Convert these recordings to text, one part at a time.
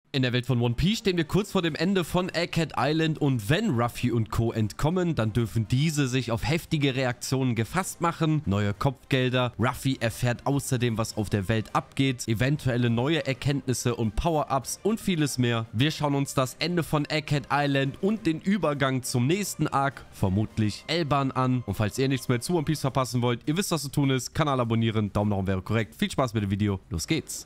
In der Welt von One Piece stehen wir kurz vor dem Ende von Egghead Island und wenn Ruffy und Co. entkommen, dann dürfen diese sich auf heftige Reaktionen gefasst machen, neue Kopfgelder, Ruffy erfährt außerdem, was auf der Welt abgeht, eventuelle neue Erkenntnisse und Power-Ups und vieles mehr. Wir schauen uns das Ende von Egghead Island und den Übergang zum nächsten Arc, vermutlich Elban, an. Und falls ihr nichts mehr zu One Piece verpassen wollt, ihr wisst, was zu tun ist, Kanal abonnieren, Daumen nach oben wäre korrekt. Viel Spaß mit dem Video, los geht's!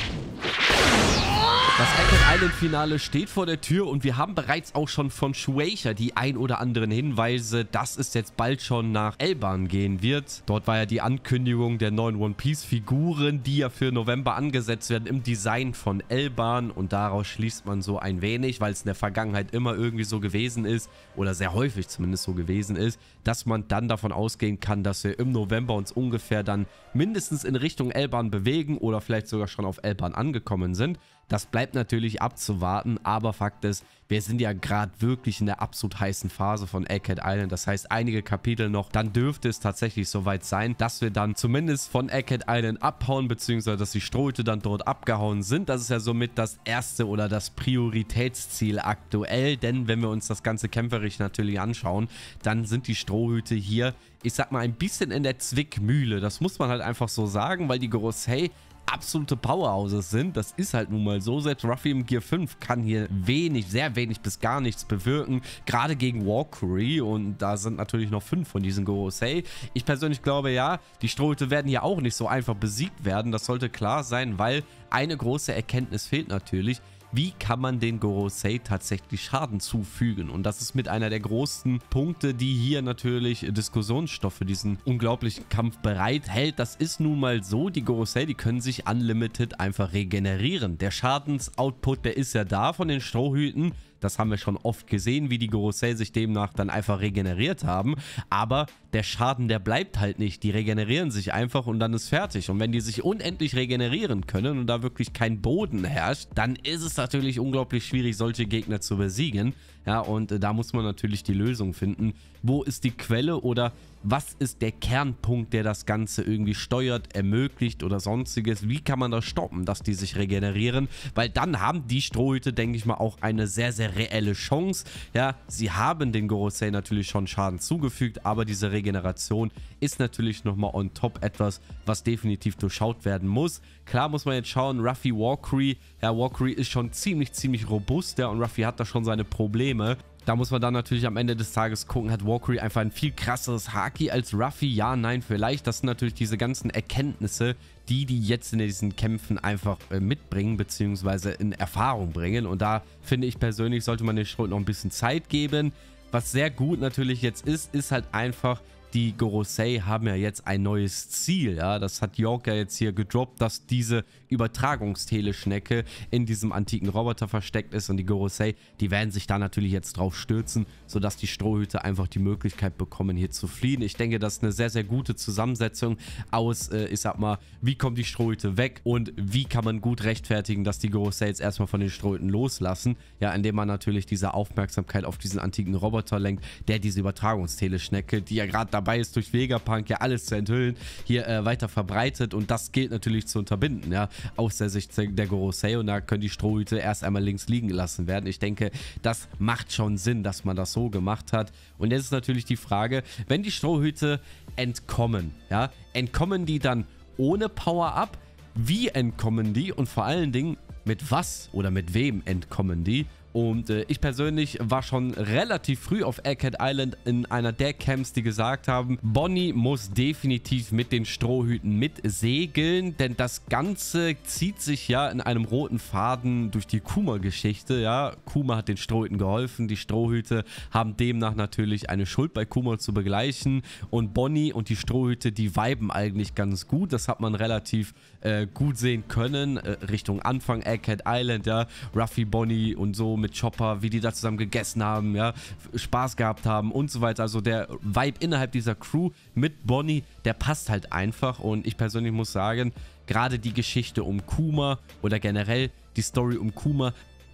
Das Egghead Island Finale steht vor der Tür und wir haben bereits auch schon von Shueisha die ein oder anderen Hinweise, dass es jetzt bald schon nach Elban gehen wird. Dort war ja die Ankündigung der neuen One Piece Figuren, die ja für November angesetzt werden im Design von Elban und daraus schließt man so ein wenig, weil es in der Vergangenheit immer irgendwie so gewesen ist oder sehr häufig zumindest so gewesen ist, dass man dann davon ausgehen kann, dass wir im November uns ungefähr dann mindestens in Richtung Elban bewegen oder vielleicht sogar schon auf Elban angekommen sind. Das bleibt natürlich abzuwarten, aber Fakt ist, wir sind ja gerade wirklich in der absolut heißen Phase von Egghead Island. Das heißt, einige Kapitel noch, dann dürfte es tatsächlich soweit sein, dass wir dann zumindest von Egghead Island abhauen, beziehungsweise dass die Strohhüte dann dort abgehauen sind. Das ist ja somit das erste oder das Prioritätsziel aktuell, denn wenn wir uns das Ganze kämpferisch natürlich anschauen, dann sind die Strohhüte hier, ich sag mal, ein bisschen in der Zwickmühle. Das muss man halt einfach so sagen, weil die Gorosei absolute Powerhouses sind. Das ist halt nun mal so. Selbst Ruffy im Gear 5 kann hier wenig, sehr wenig bis gar nichts bewirken. Gerade gegen Walkery. Und da sind natürlich noch 5 von diesen Gorosei. Ich persönlich glaube, ja, die Strohhüte werden hier auch nicht so einfach besiegt werden. Das sollte klar sein, weil eine große Erkenntnis fehlt natürlich. Wie kann man den Gorosei tatsächlich Schaden zufügen? Und das ist mit einer der großen Punkte, die hier natürlich Diskussionsstoff für diesen unglaublichen Kampf bereithält. Das ist nun mal so, die Gorosei, die können sich unlimited einfach regenerieren. Der Schadensoutput, der ist ja da von den Strohhüten. Das haben wir schon oft gesehen, wie die Gorosei sich demnach dann einfach regeneriert haben. Aber der Schaden, der bleibt halt nicht. Die regenerieren sich einfach und dann ist fertig. Und wenn die sich unendlich regenerieren können und da wirklich kein Boden herrscht, dann ist es natürlich unglaublich schwierig, solche Gegner zu besiegen. Ja, und da muss man natürlich die Lösung finden. Wo ist die Quelle oder was ist der Kernpunkt, der das Ganze irgendwie steuert, ermöglicht oder sonstiges? Wie kann man das stoppen, dass die sich regenerieren? Weil dann haben die Strohhüte, denke ich mal, auch eine sehr, sehr reelle Chance. Ja, sie haben den Gorosei natürlich schon Schaden zugefügt, aber diese Regeneration ist natürlich nochmal on top etwas, was definitiv durchschaut werden muss. Klar muss man jetzt schauen, Ruffy, Walkery. Ja, Walkery ist schon ziemlich robust, ja, und Ruffy hat da schon seine Probleme. Da muss man dann natürlich am Ende des Tages gucken, hat Walkery einfach ein viel krasseres Haki als Ruffy? Ja, nein, vielleicht. Das sind natürlich diese ganzen Erkenntnisse, die jetzt in diesen Kämpfen einfach mitbringen, beziehungsweise in Erfahrung bringen. Und da finde ich persönlich, sollte man den Schrot noch ein bisschen Zeit geben. Was sehr gut natürlich jetzt ist halt einfach, die Gorosei haben ja jetzt ein neues Ziel, ja, das hat York ja jetzt hier gedroppt, dass diese Übertragungsteleschnecke in diesem antiken Roboter versteckt ist und die Gorosei, die werden sich da natürlich jetzt drauf stürzen, sodass die Strohhüte einfach die Möglichkeit bekommen, hier zu fliehen. Ich denke, das ist eine sehr, sehr gute Zusammensetzung aus, ich sag mal, wie kommen die Strohhüte weg und wie kann man gut rechtfertigen, dass die Gorosei jetzt erstmal von den Strohhüten loslassen, ja, indem man natürlich diese Aufmerksamkeit auf diesen antiken Roboter lenkt, der diese Übertragungsteleschnecke, die ja gerade dabei ist, durch Vegapunk ja alles zu enthüllen, hier weiter verbreitet und das gilt natürlich zu unterbinden, ja, aus der Sicht der Gorosei und da können die Strohhüte erst einmal links liegen gelassen werden. Ich denke, das macht schon Sinn, dass man das so gemacht hat und jetzt ist natürlich die Frage, wenn die Strohhüte entkommen, ja, entkommen die dann ohne Power-Up? Wie entkommen die und vor allen Dingen mit was oder mit wem entkommen die? Und ich persönlich war schon relativ früh auf Egghead Island in einer der Camps, die gesagt haben, Bonnie muss definitiv mit den Strohhüten mitsegeln, denn das Ganze zieht sich ja in einem roten Faden durch die Kuma-Geschichte, ja. Kuma hat den Strohhüten geholfen, die Strohhüte haben demnach natürlich eine Schuld bei Kuma zu begleichen und Bonnie und die Strohhüte, die viben eigentlich ganz gut, das hat man relativ gut sehen können, Richtung Anfang Egghead Island, ja, Ruffy, Bonnie und so mit Chopper, wie die da zusammen gegessen haben, ja, Spaß gehabt haben und so weiter. Also der Vibe innerhalb dieser Crew mit Bonnie, der passt halt einfach und ich persönlich muss sagen, gerade die Geschichte um Kuma oder generell die Story um Kuma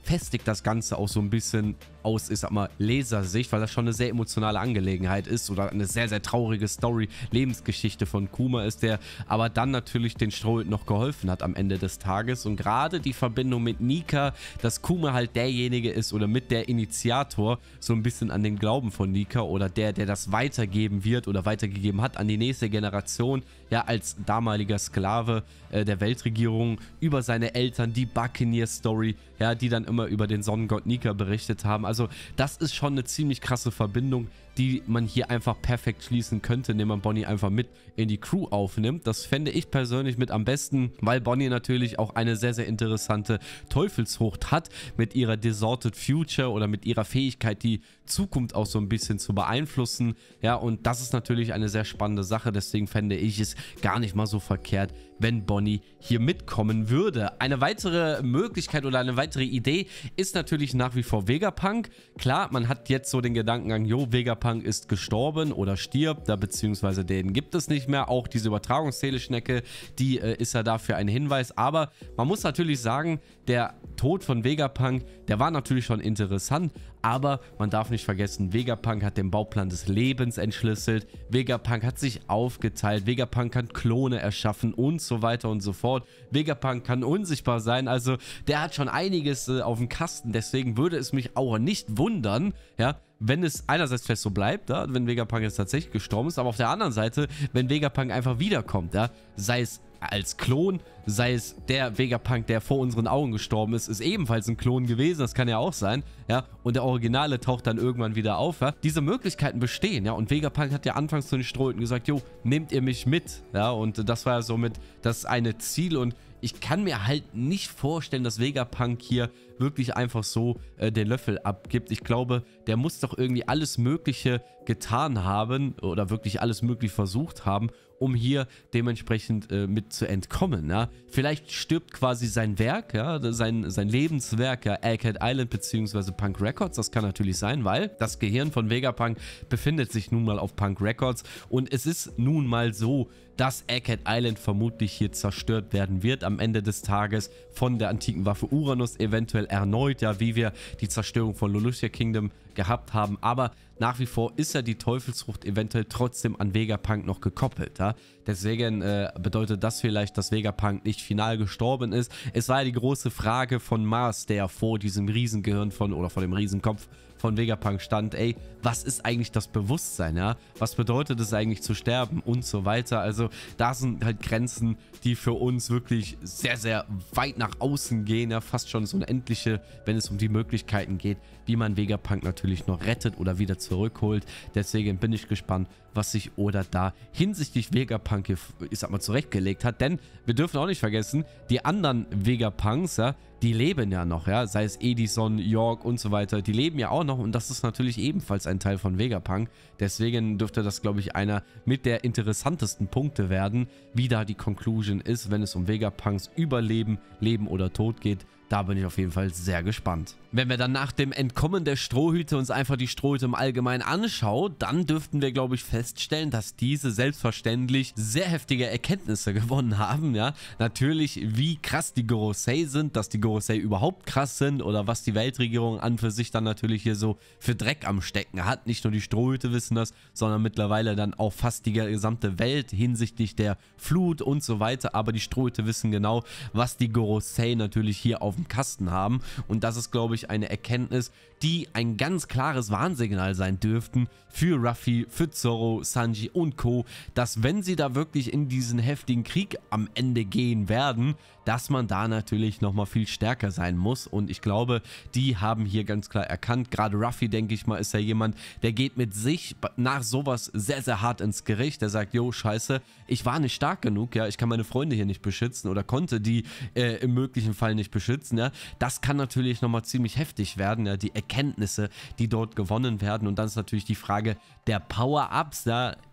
festigt das Ganze auch so ein bisschen aus, ich sag mal, Lesersicht, weil das schon eine sehr emotionale Angelegenheit ist oder eine sehr, sehr traurige Story, Lebensgeschichte von Kuma ist, der aber dann natürlich den Strohhüten noch geholfen hat am Ende des Tages. Und gerade die Verbindung mit Nika, dass Kuma halt derjenige ist oder mit der Initiator so ein bisschen an den Glauben von Nika oder der das weitergeben wird oder weitergegeben hat an die nächste Generation, ja, als damaliger Sklave der Weltregierung, über seine Eltern, die Buccaneer-Story, ja, die dann immer über den Sonnengott Nika berichtet haben. Also das ist schon eine ziemlich krasse Verbindung, die man hier einfach perfekt schließen könnte, indem man Bonnie einfach mit in die Crew aufnimmt. Das fände ich persönlich mit am besten, weil Bonnie natürlich auch eine sehr, sehr interessante Teufelsfrucht hat mit ihrer Distorted Future oder mit ihrer Fähigkeit, die Zukunft auch so ein bisschen zu beeinflussen. Ja, und das ist natürlich eine sehr spannende Sache, deswegen fände ich es gar nicht mal so verkehrt, wenn Bonnie hier mitkommen würde. Eine weitere Möglichkeit oder eine weitere Idee ist natürlich nach wie vor Vegapunk. Klar, man hat jetzt so den Gedankengang, jo, Vegapunk ist gestorben oder stirbt, da beziehungsweise den gibt es nicht mehr. Auch diese Übertragungsteleschnecke, die ist ja dafür ein Hinweis. Aber man muss natürlich sagen, der Tod von Vegapunk, der war natürlich schon interessant, aber man darf nicht vergessen, Vegapunk hat den Bauplan des Lebens entschlüsselt, Vegapunk hat sich aufgeteilt, Vegapunk kann Klone erschaffen und so weiter und so fort. Vegapunk kann unsichtbar sein, also der hat schon einiges auf dem Kasten, deswegen würde es mich auch nicht wundern, ja, wenn es einerseits fest so bleibt, ja, wenn Vegapunk jetzt tatsächlich gestorben ist, aber auf der anderen Seite, wenn Vegapunk einfach wiederkommt, ja, sei es als Klon, sei es der Vegapunk, der vor unseren Augen gestorben ist ebenfalls ein Klon gewesen, das kann ja auch sein, ja, und der Originale taucht dann irgendwann wieder auf, ja. Diese Möglichkeiten bestehen, ja, und Vegapunk hat ja anfangs zu den Strohhüten gesagt, jo, nehmt ihr mich mit, ja, und das war ja somit das eine Ziel und ich kann mir halt nicht vorstellen, dass Vegapunk hier wirklich einfach so den Löffel abgibt. Ich glaube, der muss doch irgendwie alles Mögliche getan haben oder wirklich alles Mögliche versucht haben, um hier dementsprechend mit zu entkommen. Ja? Vielleicht stirbt quasi sein Werk, ja? sein Lebenswerk, ja? Arcade Island bzw. Punk Records, das kann natürlich sein, weil das Gehirn von Vegapunk befindet sich nun mal auf Punk Records und es ist nun mal so, dass Arcade Island vermutlich hier zerstört werden wird am Ende des Tages von der antiken Waffe Uranus, eventuell erneut, ja, wie wir die Zerstörung von Lulusia Kingdom gehabt haben, aber nach wie vor ist ja die Teufelsfrucht eventuell trotzdem an Vegapunk noch gekoppelt, ja. Deswegen bedeutet das vielleicht, dass Vegapunk nicht final gestorben ist. Es war ja die große Frage von Mars, der vor diesem Riesengehirn oder vor dem Riesenkopf von Vegapunk stand, ey, was ist eigentlich das Bewusstsein, ja? Was bedeutet es eigentlich zu sterben und so weiter? Also da sind halt Grenzen, die für uns wirklich sehr, sehr weit nach außen gehen, ja, fast schon das Unendliche, wenn es um die Möglichkeiten geht, wie man Vegapunk natürlich noch rettet oder wieder zurückholt. Deswegen bin ich gespannt, was sich Oda da hinsichtlich Vegapunk, ich sag mal, zurechtgelegt hat, denn wir dürfen auch nicht vergessen, die anderen Vegapunks, ja, die leben ja noch, ja, sei es Edison, York und so weiter, die leben ja auch noch und das ist natürlich ebenfalls ein Teil von Vegapunk, deswegen dürfte das, glaube ich, einer mit der interessantesten Punkte werden, wie da die Conclusion ist, wenn es um Vegapunks Überleben, Leben oder Tod geht. Da bin ich auf jeden Fall sehr gespannt. Wenn wir dann nach dem Entkommen der Strohhüte uns einfach die Strohhüte im Allgemeinen anschauen, dann dürften wir, glaube ich, feststellen, dass diese selbstverständlich sehr heftige Erkenntnisse gewonnen haben, ja. Natürlich, wie krass die Gorosei sind, dass die Gorosei überhaupt krass sind oder was die Weltregierung an für sich dann natürlich hier so für Dreck am Stecken hat. Nicht nur die Strohhüte wissen das, sondern mittlerweile dann auch fast die gesamte Welt hinsichtlich der Flut und so weiter. Aber die Strohhüte wissen genau, was die Gorosei natürlich hier auf dem Kasten haben und das ist, glaube ich, eine Erkenntnis, die ein ganz klares Warnsignal sein dürften für Ruffy, für Zoro, Sanji und Co., dass wenn sie da wirklich in diesen heftigen Krieg am Ende gehen werden, dass man da natürlich nochmal viel stärker sein muss und ich glaube, die haben hier ganz klar erkannt, gerade Ruffy, denke ich mal, ist ja jemand, der geht mit sich nach sowas sehr, sehr hart ins Gericht, der sagt, jo, scheiße, ich war nicht stark genug, ja, ich kann meine Freunde hier nicht beschützen oder konnte die im möglichen Fall nicht beschützen, ja, das kann natürlich nochmal ziemlich heftig werden, ja, die Erkenntnisse, die dort gewonnen werden und dann ist natürlich die Frage der Power-Ups, ja,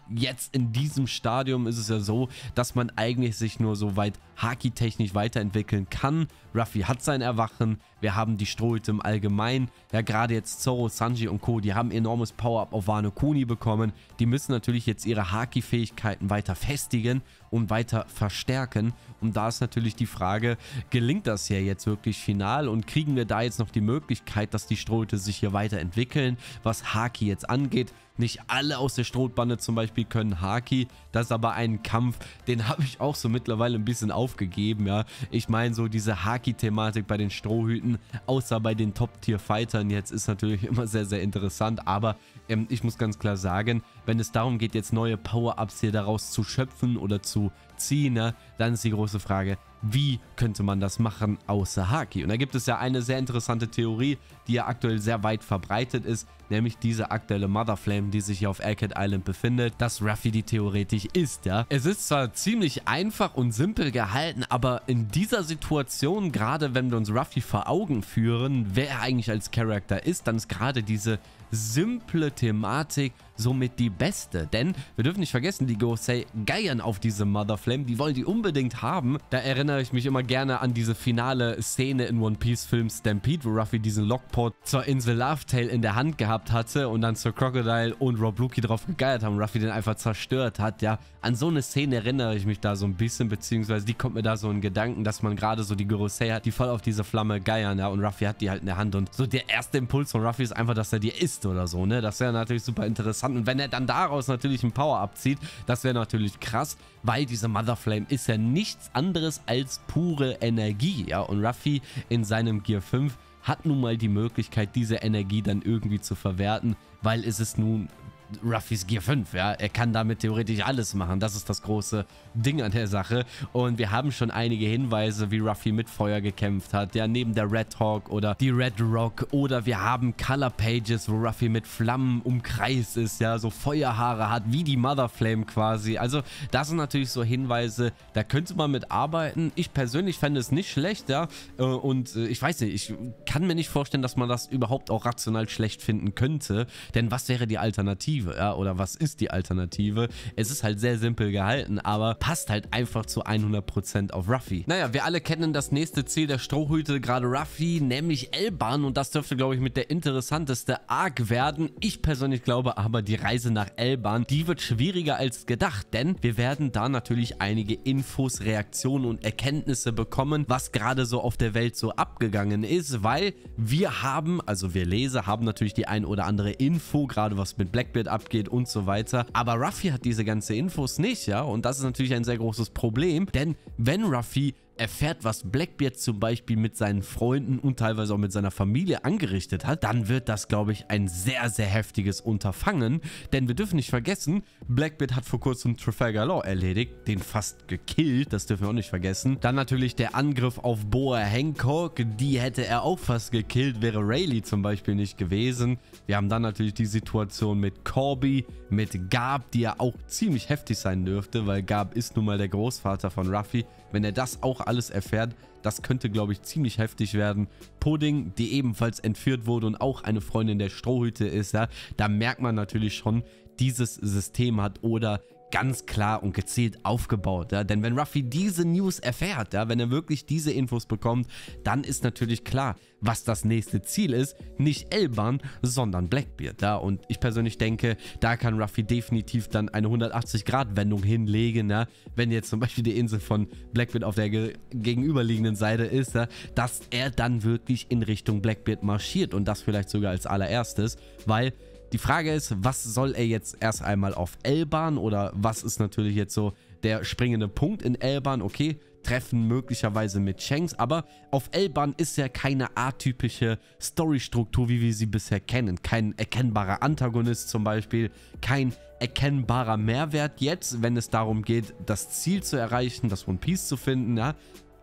jetzt in diesem Stadium ist es ja so, dass man eigentlich sich nur so weit Haki-technisch weiterentwickeln kann. Ruffy hat sein Erwachen, wir haben die Strohhüte im Allgemeinen, ja gerade jetzt Zoro, Sanji und Co., die haben enormes Power-Up auf Wano Kuni bekommen, die müssen natürlich jetzt ihre Haki-Fähigkeiten weiter festigen und weiter verstärken und da ist natürlich die Frage, gelingt das hier jetzt wirklich final und kriegen wir da jetzt noch die Möglichkeit, dass die Strohhüte sich hier weiterentwickeln, was Haki jetzt angeht. Nicht alle aus der Strohbande zum Beispiel können Haki, das ist aber ein Kampf, den habe ich auch so mittlerweile ein bisschen aufgegeben, ja. Ich meine so diese Haki-Thematik bei den Strohhüten, außer bei den Top-Tier-Fightern jetzt ist natürlich immer sehr, sehr interessant, aber ich muss ganz klar sagen, wenn es darum geht, jetzt neue Power-Ups hier daraus zu schöpfen oder zu ziehen, ja, dann ist die große Frage, wie könnte man das machen außer Haki? Und da gibt es ja eine sehr interessante Theorie, die ja aktuell sehr weit verbreitet ist, nämlich diese aktuelle Mother Flame, die sich hier auf Alcat Island befindet, dass Ruffy die theoretisch ist, ja. Es ist zwar ziemlich einfach und simpel gehalten, aber in dieser Situation, gerade wenn wir uns Ruffy vor Augen führen, wer er eigentlich als Charakter ist, dann ist gerade diese simple Thematik somit die beste, denn wir dürfen nicht vergessen, die Gosei geiern auf diese Mother Flame, die wollen die unbedingt haben. Da erinnere ich mich immer gerne an diese finale Szene in One Piece Film Stampede, wo Ruffy diesen Lockport zur Insel Laugh-Tale in der Hand gehabt hatte und dann Sir Crocodile und Rob Lucky drauf gegeiert haben, Ruffy den einfach zerstört hat, ja. An so eine Szene erinnere ich mich da so ein bisschen, beziehungsweise die kommt mir da so in Gedanken, dass man gerade so die Gosei hat, die voll auf diese Flamme geiern, ja, und Ruffy hat die halt in der Hand und so der erste Impuls von Ruffy ist einfach, dass er die isst oder so, ne. Das wäre natürlich super interessant und wenn er dann daraus natürlich ein Power abzieht, das wäre natürlich krass, weil diese Mother Flame ist ja nichts anderes als pure Energie, ja, und Ruffy in seinem Gear 5 hat nun mal die Möglichkeit, diese Energie dann irgendwie zu verwerten, weil es ist nun Ruffys Gear 5, ja, er kann damit theoretisch alles machen, das ist das große Ding an der Sache und wir haben schon einige Hinweise, wie Ruffy mit Feuer gekämpft hat, ja, neben der Red Hawk oder die Red Rock oder wir haben Color Pages, wo Ruffy mit Flammen umkreist ist, ja, so Feuerhaare hat, wie die Mother Flame quasi, also das sind natürlich so Hinweise, da könnte man mit arbeiten, ich persönlich fände es nicht schlecht, ja, und ich weiß nicht, ich kann mir nicht vorstellen, dass man das überhaupt auch rational schlecht finden könnte, denn was wäre die Alternative? Ja, oder was ist die Alternative? Es ist halt sehr simpel gehalten, aber passt halt einfach zu 100% auf Ruffy. Naja, wir alle kennen das nächste Ziel der Strohhüte, gerade Ruffy, nämlich Elban und das dürfte, glaube ich, mit der interessanteste Arc werden. Ich persönlich glaube aber, die Reise nach Elban, die wird schwieriger als gedacht, denn wir werden da natürlich einige Infos, Reaktionen und Erkenntnisse bekommen, was gerade so auf der Welt so abgegangen ist, weil wir haben, also wir Leser haben natürlich die ein oder andere Info, gerade was mit Blackbeard abgeht und so weiter. Aber Ruffy hat diese ganze Infos nicht, ja, und das ist natürlich ein sehr großes Problem, denn wenn Ruffy erfährt, was Blackbeard zum Beispiel mit seinen Freunden und teilweise auch mit seiner Familie angerichtet hat, dann wird das, glaube ich, ein sehr, sehr heftiges Unterfangen, denn wir dürfen nicht vergessen, Blackbeard hat vor kurzem Trafalgar Law erledigt, den fast gekillt, das dürfen wir auch nicht vergessen. Dann natürlich der Angriff auf Boa Hancock, die hätte er auch fast gekillt, wäre Rayleigh zum Beispiel nicht gewesen. Wir haben dann natürlich die Situation mit Corby, mit Garp, die ja auch ziemlich heftig sein dürfte, weil Garp ist nun mal der Großvater von Ruffy. Wenn er das auch alles erfährt, das könnte, glaube ich, ziemlich heftig werden. Pudding, die ebenfalls entführt wurde und auch eine Freundin der Strohhüte ist, ja, da merkt man natürlich schon, dieses System hat Oda ganz klar und gezielt aufgebaut, ja? Denn wenn Ruffy diese News erfährt, ja, wenn er wirklich diese Infos bekommt, dann ist natürlich klar, was das nächste Ziel ist, nicht Elban, sondern Blackbeard, ja, und ich persönlich denke, da kann Ruffy definitiv dann eine 180-Grad-Wendung hinlegen, ja, wenn jetzt zum Beispiel die Insel von Blackbeard auf der gegenüberliegenden Seite ist, ja, dass er dann wirklich in Richtung Blackbeard marschiert und das vielleicht sogar als allererstes, weil die Frage ist, was soll er jetzt erst einmal auf Elban oder was ist natürlich jetzt so der springende Punkt in Elban? Okay, Treffen möglicherweise mit Shanks, aber auf Elban ist ja keine atypische Storystruktur, wie wir sie bisher kennen. Kein erkennbarer Antagonist zum Beispiel, kein erkennbarer Mehrwert jetzt, wenn es darum geht, das Ziel zu erreichen, das One Piece zu finden, ja.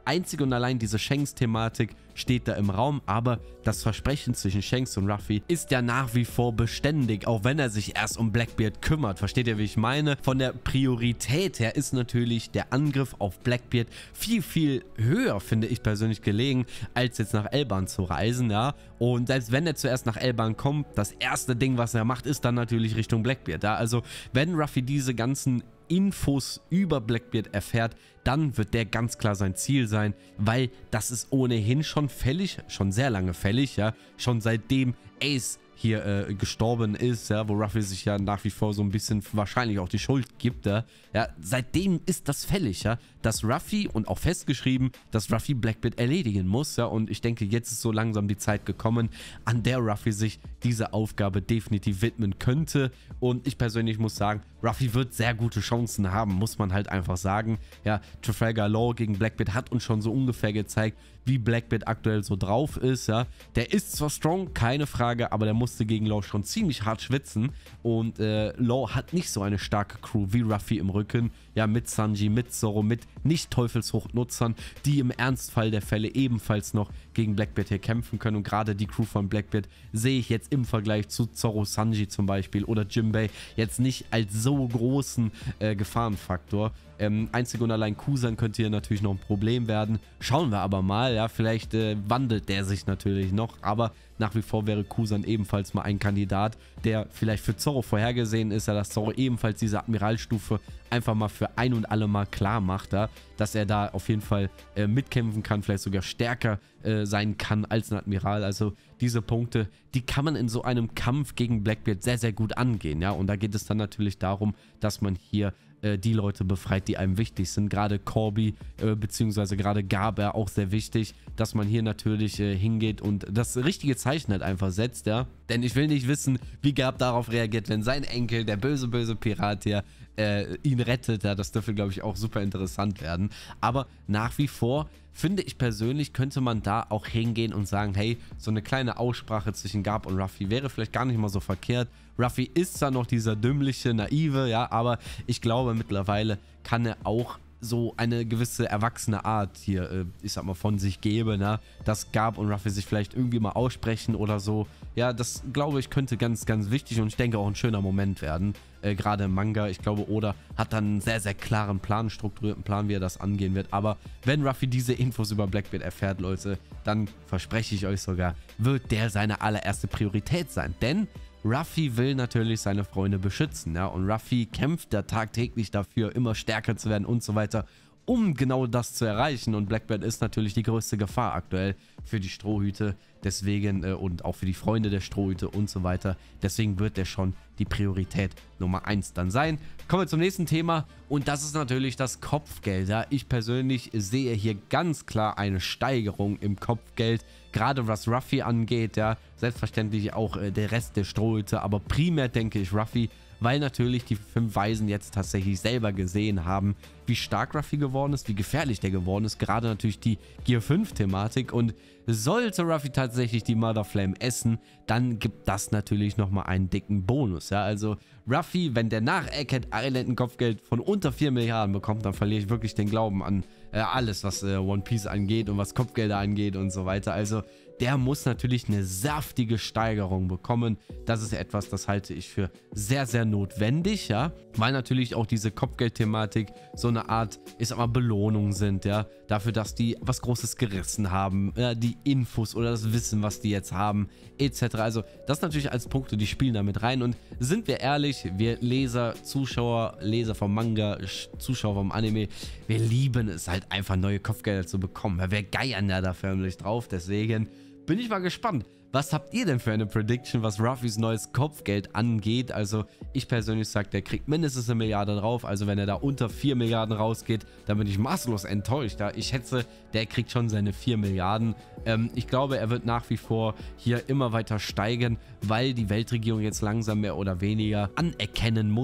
Einzig und allein diese Shanks-Thematik steht da im Raum, aber das Versprechen zwischen Shanks und Ruffy ist ja nach wie vor beständig, auch wenn er sich erst um Blackbeard kümmert. Versteht ihr, wie ich meine? Von der Priorität her ist natürlich der Angriff auf Blackbeard viel, viel höher, finde ich persönlich, gelegen, als jetzt nach Elbahn zu reisen, ja. Und selbst wenn er zuerst nach Elbahn kommt, das erste Ding, was er macht, ist dann natürlich Richtung Blackbeard, ja. Also, wenn Ruffy diese ganzen Infos über Blackbeard erfährt, dann wird der ganz klar sein Ziel sein, weil das ist ohnehin schon fällig, schon sehr lange fällig, ja, schon seitdem Ace hier gestorben ist, ja, wo Ruffy sich ja nach wie vor so ein bisschen wahrscheinlich auch die Schuld gibt, ja, seitdem ist das fällig, ja, dass Ruffy, und auch festgeschrieben, dass Ruffy Blackbeard erledigen muss, ja, und ich denke, jetzt ist so langsam die Zeit gekommen, an der Ruffy sich dieser Aufgabe definitiv widmen könnte, und ich persönlich muss sagen, Ruffy wird sehr gute Chancen haben, muss man halt einfach sagen, ja, Trafalgar Law gegen Blackbeard hat uns schon so ungefähr gezeigt, wie Blackbeard aktuell so drauf ist, ja, der ist zwar strong, keine Frage, aber der musste gegen Law schon ziemlich hart schwitzen, und Law hat nicht so eine starke Crew wie Ruffy im Rücken, ja, mit Sanji, mit Zoro, mit Nicht-Teufelsfrucht-Nutzern, die im Ernstfall der Fälle ebenfalls noch gegen Blackbeard hier kämpfen können, und gerade die Crew von Blackbeard sehe ich jetzt im Vergleich zu Zoro, Sanji zum Beispiel oder Jinbei jetzt nicht als so großen Gefahrenfaktor. Einzig und allein Kusan könnte hier natürlich noch ein Problem werden. Schauen wir aber mal, ja, vielleicht wandelt der sich natürlich noch, aber nach wie vor wäre Kusan ebenfalls mal ein Kandidat, der vielleicht für Zoro vorhergesehen ist, ja, dass Zoro ebenfalls diese Admiralstufe einfach mal für ein und alle Mal klar macht, ja, dass er da auf jeden Fall mitkämpfen kann, vielleicht sogar stärker sein kann als ein Admiral. Also diese Punkte, die kann man in so einem Kampf gegen Blackbeard sehr, sehr gut angehen, ja, und da geht es dann natürlich darum, dass man hier die Leute befreit, die einem wichtig sind. Gerade Corby, beziehungsweise gerade Garber auch sehr wichtig, dass man hier natürlich hingeht und das richtige Zeichen halt einfach setzt, ja. Denn ich will nicht wissen, wie Garb darauf reagiert, wenn sein Enkel, der böse, böse Pirat hier, ihn rettet. Ja, das dürfte, glaube ich, auch super interessant werden. Aber nach wie vor finde ich persönlich, könnte man da auch hingehen und sagen, hey, so eine kleine Aussprache zwischen Garb und Ruffy wäre vielleicht gar nicht mal so verkehrt. Ruffy ist zwar noch dieser dümmliche, naive, ja, aber ich glaube, mittlerweile kann er auch so eine gewisse erwachsene Art hier, ich sag mal, von sich geben, ne? Dass Garb und Ruffy sich vielleicht irgendwie mal aussprechen oder so. Ja, das, glaube ich, könnte ganz, ganz wichtig und ich denke auch ein schöner Moment werden. Gerade im Manga. Ich glaube, Oda hat dann einen sehr, sehr klaren Plan, strukturierten Plan, wie er das angehen wird. Aber wenn Ruffy diese Infos über Blackbeard erfährt, Leute, dann verspreche ich euch sogar, wird der seine allererste Priorität sein. Denn Ruffy will natürlich seine Freunde beschützen, ja, und Ruffy kämpft da tagtäglich dafür, immer stärker zu werden und so weiter, um genau das zu erreichen, und Blackbeard ist natürlich die größte Gefahr aktuell für die Strohhüte, deswegen und auch für die Freunde der Strohhüte und so weiter, deswegen wird der schon die Priorität Nummer 1 dann sein. Kommen wir zum nächsten Thema, und das ist natürlich das Kopfgeld. Ja, ich persönlich sehe hier ganz klar eine Steigerung im Kopfgeld, gerade was Ruffy angeht, ja, selbstverständlich auch der Rest der Strohhüte, aber primär denke ich Ruffy, weil natürlich die 5 Weisen jetzt tatsächlich selber gesehen haben, wie stark Ruffy geworden ist, wie gefährlich der geworden ist, gerade natürlich die Gear 5 Thematik, und sollte Ruffy tatsächlich die Mother Flame essen, dann gibt das natürlich nochmal einen dicken Bonus, ja, also Ruffy, wenn der nach Egghead Island ein Kopfgeld von unter 4 Milliarden bekommt, dann verliere ich wirklich den Glauben an alles, was One Piece angeht und was Kopfgelder angeht und so weiter, also der muss natürlich eine saftige Steigerung bekommen. Das ist etwas, das halte ich für sehr, sehr notwendig, ja, weil natürlich auch diese Kopfgeldthematik so eine Art, ich sag mal, Belohnung sind, ja, dafür, dass die was Großes gerissen haben, ja, die Infos oder das Wissen, was die jetzt haben, etc. Also das natürlich als Punkte, die spielen damit rein, und sind wir ehrlich, wir Leser, Zuschauer, Leser vom Manga, Zuschauer vom Anime, wir lieben es halt einfach, neue Kopfgelder zu bekommen, weil wir geiern ja da förmlich drauf, deswegen bin ich mal gespannt. Was habt ihr denn für eine Prediction, was Ruffys neues Kopfgeld angeht? Also ich persönlich sage, der kriegt mindestens 1 Milliarde drauf. Also wenn er da unter 4 Milliarden rausgeht, dann bin ich maßlos enttäuscht. Ja, ich schätze, der kriegt schon seine 4 Milliarden. Ich glaube, er wird nach wie vor hier immer weiter steigen, weil die Weltregierung jetzt langsam mehr oder weniger anerkennen muss,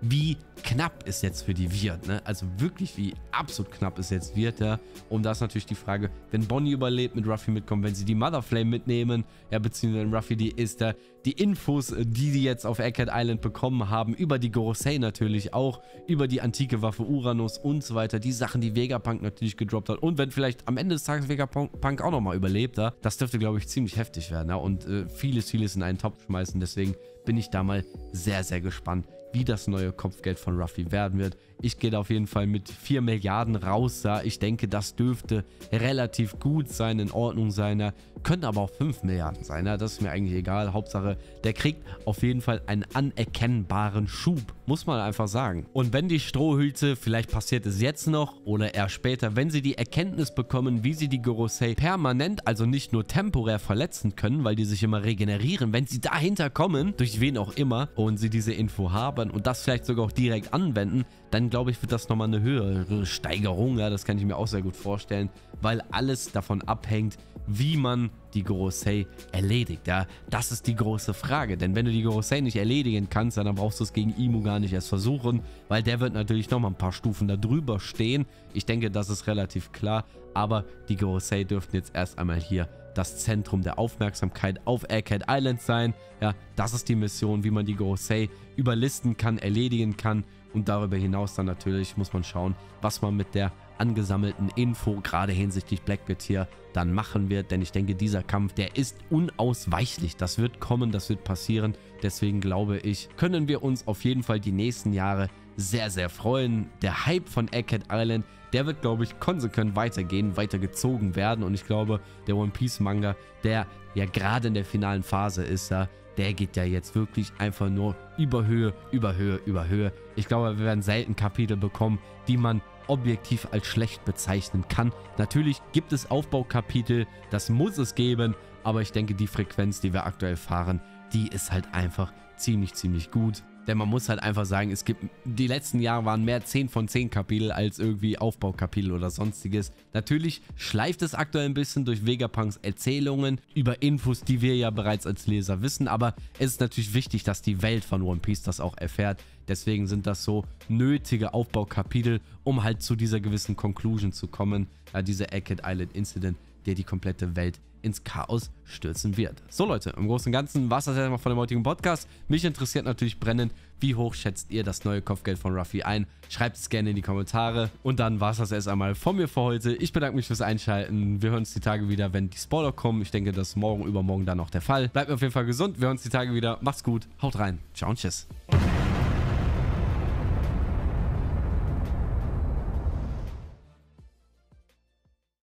wie knapp es jetzt für die wird, ne? Also wirklich, wie absolut knapp es jetzt wird, ja. Und da ist natürlich die Frage, wenn Bonnie überlebt, mit Ruffy mitkommen, wenn sie die Mother Flame mitnehmen, ja, beziehungsweise wenn Ruffy die ist, da die Infos, die jetzt auf Egghead Island bekommen haben, über die Gorosei natürlich auch, über die antike Waffe Uranus und so weiter, die Sachen, die Vegapunk natürlich gedroppt hat und wenn vielleicht am Ende des Tages Vegapunk auch nochmal überlebt, ja, das dürfte, glaube ich, ziemlich heftig werden, ja, und vieles in einen Topf schmeißen, deswegen bin ich da mal sehr, sehr gespannt, wie das neue Kopfgeld von Ruffy werden wird. Ich gehe da auf jeden Fall mit 4 Milliarden raus. Ja. Ich denke, das dürfte relativ gut sein, in Ordnung sein. Ja. Könnte aber auch 5 Milliarden sein. Ja. Das ist mir eigentlich egal. Hauptsache, der kriegt auf jeden Fall einen anerkennbaren Schub. Muss man einfach sagen. Und wenn die Strohhüte, vielleicht passiert es jetzt noch oder eher später, wenn sie die Erkenntnis bekommen, wie sie die Gorosei permanent, also nicht nur temporär verletzen können, weil die sich immer regenerieren, wenn sie dahinter kommen, durch wen auch immer, und sie diese Info haben und das vielleicht sogar auch direkt anwenden, dann glaube ich, wird das nochmal eine höhere Steigerung, ja, das kann ich mir auch sehr gut vorstellen, weil alles davon abhängt, wie man die Gorosei erledigt, ja, das ist die große Frage, denn wenn du die Gorosei nicht erledigen kannst, dann brauchst du es gegen Imu gar nicht erst versuchen, weil der wird natürlich nochmal ein paar Stufen da drüber stehen, ich denke, das ist relativ klar, aber die Gorosei dürften jetzt erst einmal hier das Zentrum der Aufmerksamkeit auf Egghead Island sein, ja, das ist die Mission, wie man die Gorosei überlisten kann, erledigen kann und darüber hinaus dann natürlich muss man schauen, was man mit der angesammelten Info, gerade hinsichtlich Blackbeard hier, dann machen wird, denn ich denke, dieser Kampf, der ist unausweichlich, das wird kommen, das wird passieren, deswegen glaube ich, können wir uns auf jeden Fall die nächsten Jahre sehr, sehr freuen. Der Hype von Egghead Island, der wird, glaube ich, konsequent weitergehen, weitergezogen werden und ich glaube, der One Piece Manga, der ja gerade in der finalen Phase ist, der geht ja jetzt wirklich einfach nur über Höhe, über Höhe, über Höhe. Ich glaube, wir werden selten Kapitel bekommen, die man objektiv als schlecht bezeichnen kann. Natürlich gibt es Aufbaukapitel, das muss es geben, aber ich denke, die Frequenz, die wir aktuell fahren, die ist halt einfach ziemlich gut. Denn man muss halt einfach sagen, es gibt, die letzten Jahre waren mehr 10 von 10 Kapitel als irgendwie Aufbaukapitel oder sonstiges. Natürlich schleift es aktuell ein bisschen durch Vegapunks Erzählungen über Infos, die wir ja bereits als Leser wissen, aber es ist natürlich wichtig, dass die Welt von One Piece das auch erfährt. Deswegen sind das so nötige Aufbaukapitel, um halt zu dieser gewissen Conclusion zu kommen. Ja, dieser Egghead Island Incident, der die komplette Welt ins Chaos stürzen wird. So Leute, im Großen und Ganzen war es das erstmal von dem heutigen Podcast. Mich interessiert natürlich brennend, wie hoch schätzt ihr das neue Kopfgeld von Ruffy ein? Schreibt es gerne in die Kommentare. Und dann war es das erst einmal von mir für heute. Ich bedanke mich fürs Einschalten. Wir hören uns die Tage wieder, wenn die Spoiler kommen. Ich denke, das ist morgen, übermorgen dann auch der Fall. Bleibt mir auf jeden Fall gesund. Wir hören uns die Tage wieder. Macht's gut. Haut rein. Ciao und tschüss.